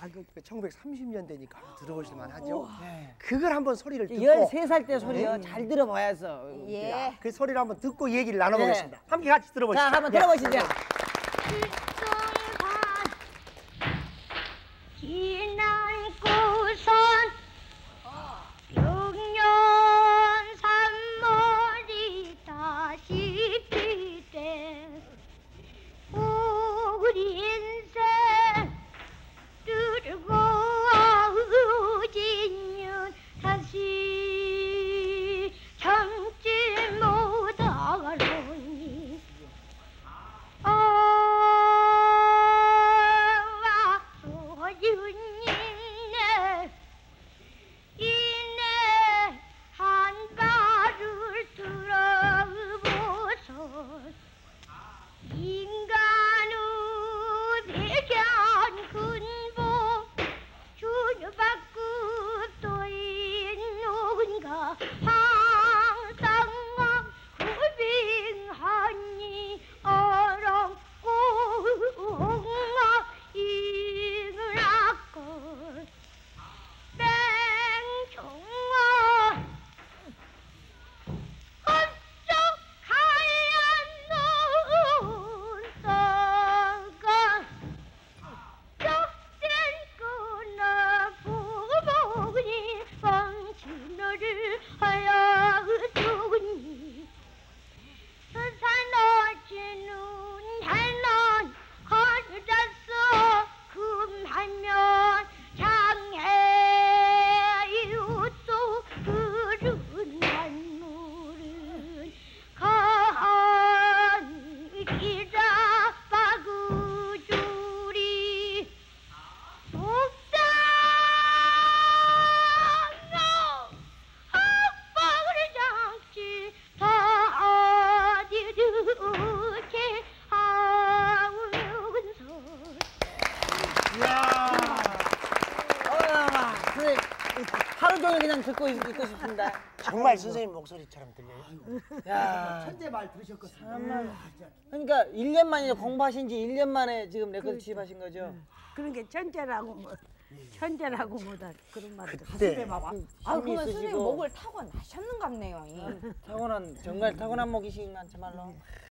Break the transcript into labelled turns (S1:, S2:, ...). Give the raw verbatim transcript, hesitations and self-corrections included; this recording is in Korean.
S1: 아, 그
S2: 천구백삼십 년대니까 들어보실 만하죠. 네. 그걸 한번 소리를 듣고
S3: 열세 살 때 소리요. 네. 잘 들어봐야죠.
S1: 예.
S2: 그 소리를 한번 듣고 얘기를 나눠보겠습니다. 네. 함께 같이 들어보시죠.
S3: 자, 한번 들어보시죠. 네.
S4: 지난 고선 육년 삼월이 다시 피대 우리 인생 뚫고 우진년 다시 참지 못하노니 윤이네 이내 한 발을 들어보소 인간의 백연 근본 주녀받고 또 있는가 항상 구빙하니 어렵고 이그라고 뺑종아 어쩌 가야 논다가 쩍된 거나 부부니 방치너를 하여두니 서산 어찌는 해난 하늘에서 금하면 장해 이웃도 흐른 만물은 가니라 바구줄이 속상어 아빠를 잡지 다 어디르게 하우면서
S3: 하루 종일 그냥 듣고 있, 있고 싶습니다.
S2: 정말 선생님 목소리처럼 들려요.
S3: 야,
S2: 천재 말 들으셨거든요.
S3: 정말. 그러니까 일 년 만에 공부하신 지 일 년 만에 지금 레코드 취입하신 거죠?
S1: 그런 게 천재라고 뭐 천재라고 뭐다 그런 말도.
S2: 그때
S5: 아,
S3: 힘이
S5: 그러면 선생님
S3: 있으시고
S5: 목을 타고 나셨는 같네요. 이.
S3: 타고난 정말 타고난 목이신 것 참말로.